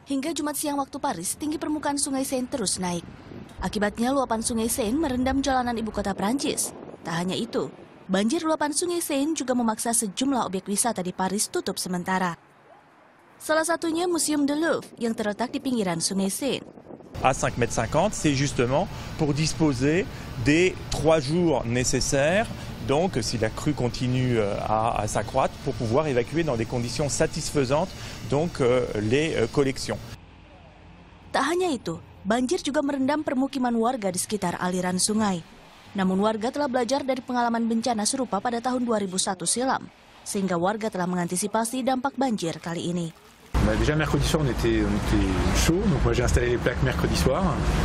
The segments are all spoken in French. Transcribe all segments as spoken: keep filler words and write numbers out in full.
Hingga Jumat siang waktu Paris, tinggi permukaan Sungai Seine terus naik. Akibatnya luapan Sungai Seine merendam jalanan ibu kota Prancis. Tak hanya itu, banjir luapan Sungai Seine juga memaksa sejumlah objek wisata di Paris tutup sementara. Salah satunya Museum de Louvre yang terletak di pinggiran Sungai Seine. À cinq mètres cinquante, c'est justement pour disposer des trois jours nécessaires, donc si la crue continue à, à s'accroître, pour pouvoir évacuer dans des conditions satisfaisantes donc, euh, les euh, collections. Tak hanya itu, banjir juga merendam permukiman warga di sekitar aliran sungai. Namun warga telah belajar dari pengalaman bencana serupa pada tahun dua ribu satu silam, sehingga warga telah mengantisipasi dampak banjir kali ini. Bah, déjà mercredi soir on était, on était chaud, donc moi j'ai installé les plaques mercredi soir.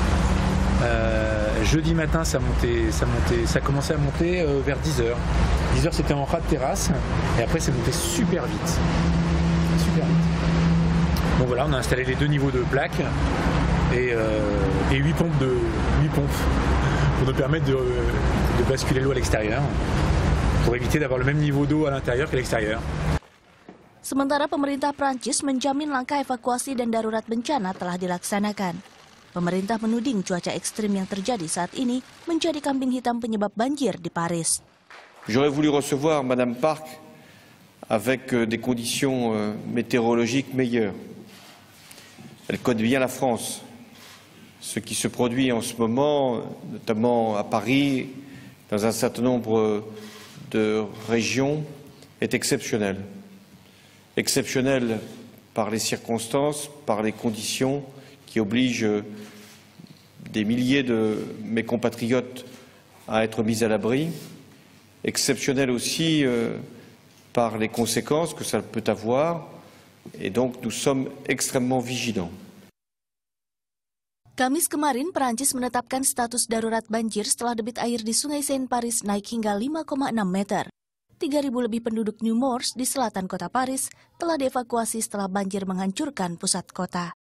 Euh, jeudi matin ça montait, ça montait, ça commençait à monter euh, vers dix heures. dix heures c'était en ras de terrasse et après c'est monté super vite. Super vite. Bon voilà, on a installé les deux niveaux de plaques et, euh, et huit pompes de huit pompes pour nous permettre de, de basculer l'eau à l'extérieur, pour éviter d'avoir le même niveau d'eau à l'intérieur qu'à l'extérieur. Sementara pemerintah Prancis menjamin langkah evakuasi dan darurat bencana telah dilaksanakan. Pemerintah menuding cuaca ekstrim yang terjadi saat ini menjadi kambing hitam penyebab banjir di Paris. J'aurais voulu recevoir Madame Park avec des conditions météorologiques meilleures. Elle connaît bien la France. Ce qui se produit en ce moment, notamment à Paris, dans un certain nombre de régions, est exceptionnel. Exceptionnel par les circonstances, par les conditions qui obligent des milliers de mes compatriotes à être mis à l'abri. Exceptionnel aussi euh, par les conséquences que ça peut avoir. Et donc nous sommes extrêmement vigilants. Kamis kemarin, Perancis menetapkan status darurat banjir setelah debit air di Sungai Seine Paris naik hingga lima koma enam meter. tiga ribu lebih penduduk Nemours di selatan kota Paris telah dievakuasi setelah banjir menghancurkan pusat kota.